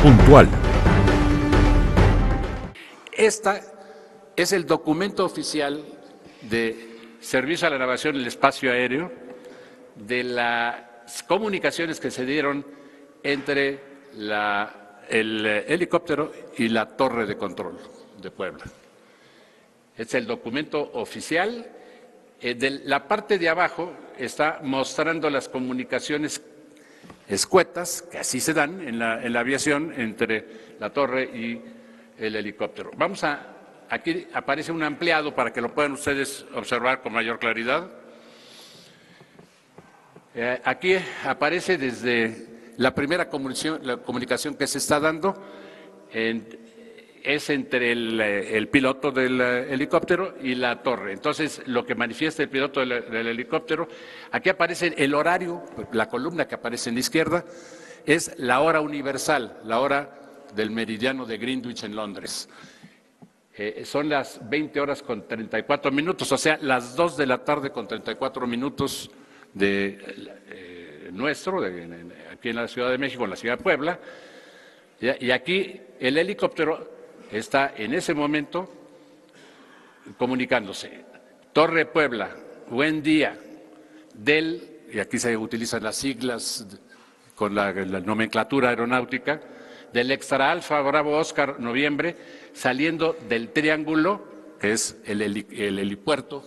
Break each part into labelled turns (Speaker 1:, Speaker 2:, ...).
Speaker 1: puntual.
Speaker 2: Esta es el documento oficial de servicio a la navegación en el espacio aéreo de las comunicaciones que se dieron entre el helicóptero y la torre de control de Puebla. Es el documento oficial. De la parte de abajo está mostrando las comunicaciones escuetas, que así se dan en la aviación entre la torre y el helicóptero. Aquí aparece un ampliado para que lo puedan ustedes observar con mayor claridad. Aquí aparece desde la primera comunicación que se está dando, es entre el piloto del helicóptero y la torre. Entonces, lo que manifiesta el piloto del helicóptero, aquí aparece el horario, la columna que aparece en la izquierda, es la hora universal, la hora del meridiano de Greenwich en Londres. Son las 20 horas con 34 minutos, o sea, las 2 de la tarde con 34 minutos de aquí en la Ciudad de México, en la Ciudad de Puebla. Y aquí el helicóptero está en ese momento comunicándose. Torre Puebla, buen día, y aquí se utilizan las siglas con la nomenclatura aeronáutica, del Extra Alfa Bravo Oscar Noviembre, saliendo del Triángulo, que es el helipuerto,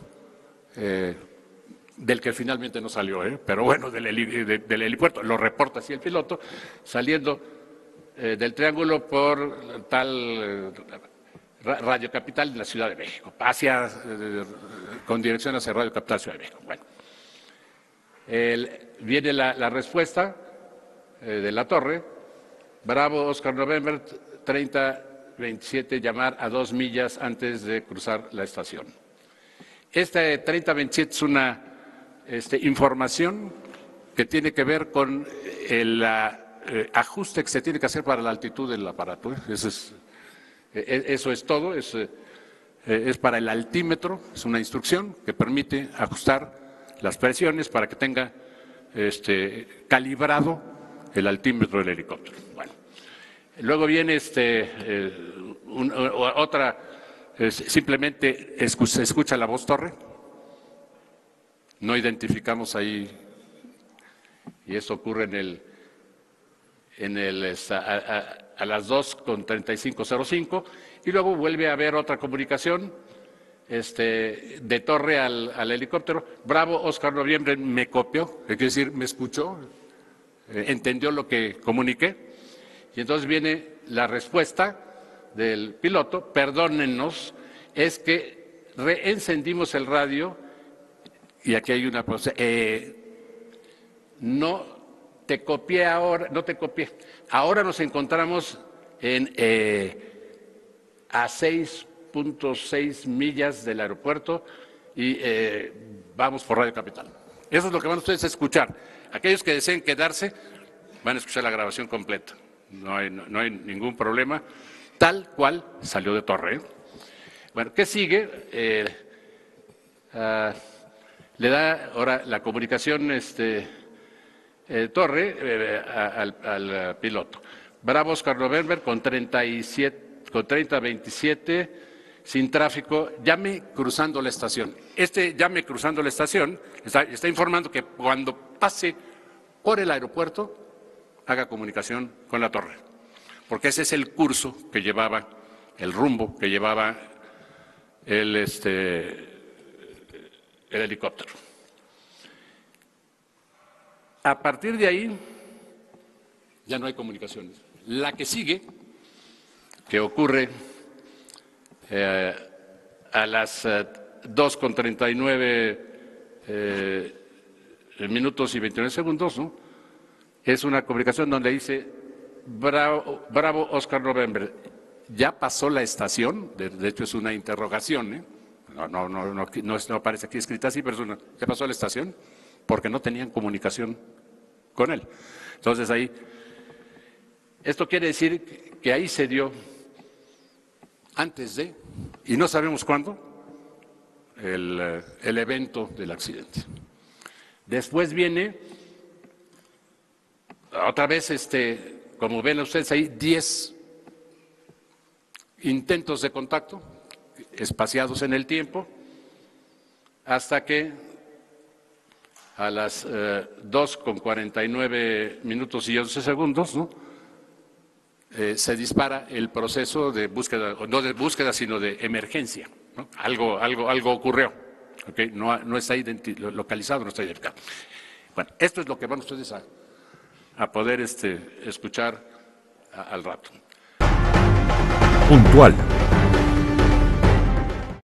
Speaker 2: del que finalmente no salió, pero bueno, del helipuerto, lo reporta así el piloto, saliendo del Triángulo por tal Radio Capital de la Ciudad de México, con dirección hacia Radio Capital Ciudad de México. Bueno, viene la respuesta de la torre: Bravo Oscar November 3027, llamar a 2 millas antes de cruzar la estación. Este 3027 es una información que tiene que ver con el ajuste que se tiene que hacer para la altitud del aparato. Eso es todo, es para el altímetro, es una instrucción que permite ajustar las presiones para que tenga calibrado el altímetro del helicóptero. Bueno, luego viene otra, simplemente se escucha la voz torre, no identificamos ahí, y eso ocurre a las 2:35:05, y luego vuelve a haber otra comunicación de torre al helicóptero. Bravo Oscar Noviembre me copió, quiere decir me escuchó, entendió lo que comuniqué, y entonces viene la respuesta del piloto: perdónennos, es que reencendimos el radio, y aquí hay una cosa, no te copié ahora, no te copié, ahora nos encontramos a 6.6 millas del aeropuerto y vamos por Radio Capital. Eso es lo que van ustedes a escuchar. Aquellos que deseen quedarse van a escuchar la grabación completa, no hay ningún problema, tal cual salió de torre. Bueno, ¿qué sigue? Le da ahora la comunicación torre al piloto. Bravo Oscar November con 3027, sin tráfico, llame cruzando la estación. Llame cruzando la estación está informando que cuando pase por el aeropuerto haga comunicación con la torre, porque ese es el curso que llevaba, el rumbo que llevaba el helicóptero. A partir de ahí ya no hay comunicaciones. La que sigue, que ocurre a las 2:39 minutos y 29 segundos, ¿no? Es una comunicación donde dice: Bravo Oscar November, ya pasó la estación, de hecho es una interrogación, no aparece aquí escrita así, pero ya pasó la estación, porque no tenían comunicación con él. Entonces ahí, esto quiere decir que ahí se dio, antes de, y no sabemos cuándo, el evento del accidente. Después viene otra vez como ven ustedes ahí, 10 intentos de contacto espaciados en el tiempo, hasta que a las 2:49 minutos y 11 segundos, ¿no?, se dispara el proceso de búsqueda, no de búsqueda, sino de emergencia, ¿no? Algo ocurrió, ¿okay? No está localizado, no está identificado. Bueno, esto es lo que van ustedes a poder escuchar al rato.
Speaker 1: Puntual.